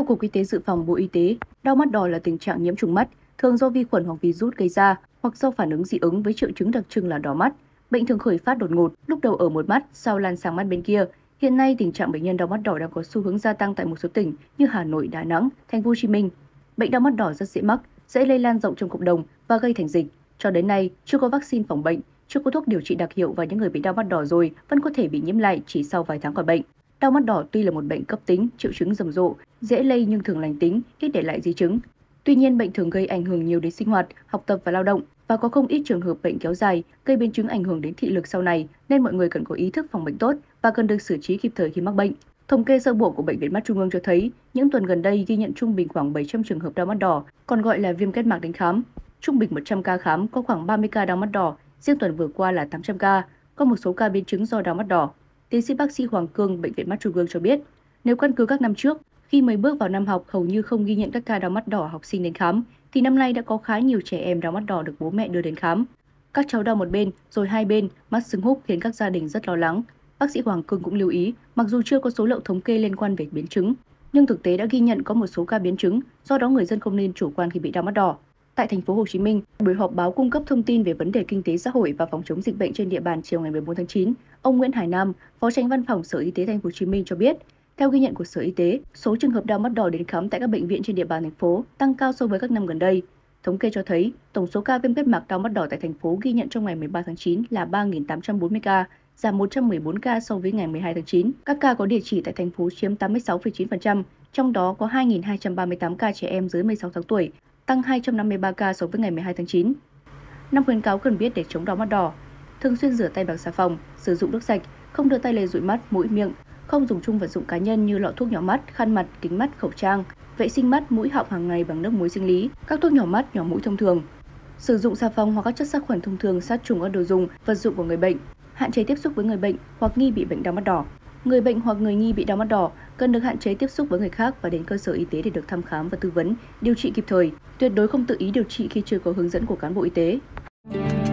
Cục Y tế Dự phòng Bộ Y tế, đau mắt đỏ là tình trạng nhiễm trùng mắt, thường do vi khuẩn hoặc virus gây ra, hoặc do phản ứng dị ứng với triệu chứng đặc trưng là đỏ mắt. Bệnh thường khởi phát đột ngột, lúc đầu ở một mắt, sau lan sang mắt bên kia. Hiện nay, tình trạng bệnh nhân đau mắt đỏ đang có xu hướng gia tăng tại một số tỉnh như Hà Nội, Đà Nẵng, Thành phố Hồ Chí Minh. Bệnh đau mắt đỏ rất dễ mắc, dễ lây lan rộng trong cộng đồng và gây thành dịch. Cho đến nay, chưa có vaccine phòng bệnh, chưa có thuốc điều trị đặc hiệu và những người bị đau mắt đỏ rồi vẫn có thể bị nhiễm lại chỉ sau vài tháng khỏi bệnh. Đau mắt đỏ tuy là một bệnh cấp tính, triệu chứng rầm rộ, dễ lây nhưng thường lành tính, ít để lại di chứng. Tuy nhiên, bệnh thường gây ảnh hưởng nhiều đến sinh hoạt, học tập và lao động và có không ít trường hợp bệnh kéo dài, gây biến chứng ảnh hưởng đến thị lực sau này, nên mọi người cần có ý thức phòng bệnh tốt và cần được xử trí kịp thời khi mắc bệnh. Thống kê sơ bộ của Bệnh viện Mắt Trung ương cho thấy, những tuần gần đây ghi nhận trung bình khoảng 700 trường hợp đau mắt đỏ, còn gọi là viêm kết mạc đến khám. Trung bình 100 ca khám có khoảng 30 ca đau mắt đỏ, riêng tuần vừa qua là 800 ca, có một số ca biến chứng do đau mắt đỏ. Tiến sĩ bác sĩ Hoàng Cương, Bệnh viện Mắt Trung ương cho biết, nếu căn cứ các năm trước, khi mới bước vào năm học hầu như không ghi nhận các ca đau mắt đỏ học sinh đến khám, thì năm nay đã có khá nhiều trẻ em đau mắt đỏ được bố mẹ đưa đến khám. Các cháu đau một bên, rồi hai bên, mắt sưng húp khiến các gia đình rất lo lắng. Bác sĩ Hoàng Cương cũng lưu ý, mặc dù chưa có số liệu thống kê liên quan về biến chứng, nhưng thực tế đã ghi nhận có một số ca biến chứng, do đó người dân không nên chủ quan khi bị đau mắt đỏ. Tại Thành phố Hồ Chí Minh, buổi họp báo cung cấp thông tin về vấn đề kinh tế xã hội và phòng chống dịch bệnh trên địa bàn chiều ngày 14 tháng 9, ông Nguyễn Hải Nam, Phó Chánh Văn phòng Sở Y tế Thành phố Hồ Chí Minh cho biết, theo ghi nhận của Sở Y tế, số trường hợp đau mắt đỏ đến khám tại các bệnh viện trên địa bàn thành phố tăng cao so với các năm gần đây. Thống kê cho thấy, tổng số ca viêm kết mạc đau mắt đỏ tại thành phố ghi nhận trong ngày 13 tháng 9 là 3.840 ca, giảm 114 ca so với ngày 12 tháng 9. Các ca có địa chỉ tại thành phố chiếm 86,9%, trong đó có 2.238 ca trẻ em dưới 16 tháng tuổi, tăng 253 ca so với ngày 12 tháng 9. 5 khuyến cáo cần biết để chống đau mắt đỏ. Thường xuyên rửa tay bằng xà phòng, sử dụng nước sạch, không đưa tay lên dụi mắt, mũi, miệng, không dùng chung vật dụng cá nhân như lọ thuốc nhỏ mắt, khăn mặt, kính mắt, khẩu trang, vệ sinh mắt, mũi, họng hàng ngày bằng nước muối sinh lý, các thuốc nhỏ mắt, nhỏ mũi thông thường. Sử dụng xà phòng hoặc các chất sát khuẩn thông thường sát trùng các đồ dùng, vật dụng của người bệnh. Hạn chế tiếp xúc với người bệnh hoặc nghi bị bệnh đau mắt đỏ. Người bệnh hoặc người nghi bị đau mắt đỏ cần được hạn chế tiếp xúc với người khác và đến cơ sở y tế để được thăm khám và tư vấn, điều trị kịp thời. Tuyệt đối không tự ý điều trị khi chưa có hướng dẫn của cán bộ y tế.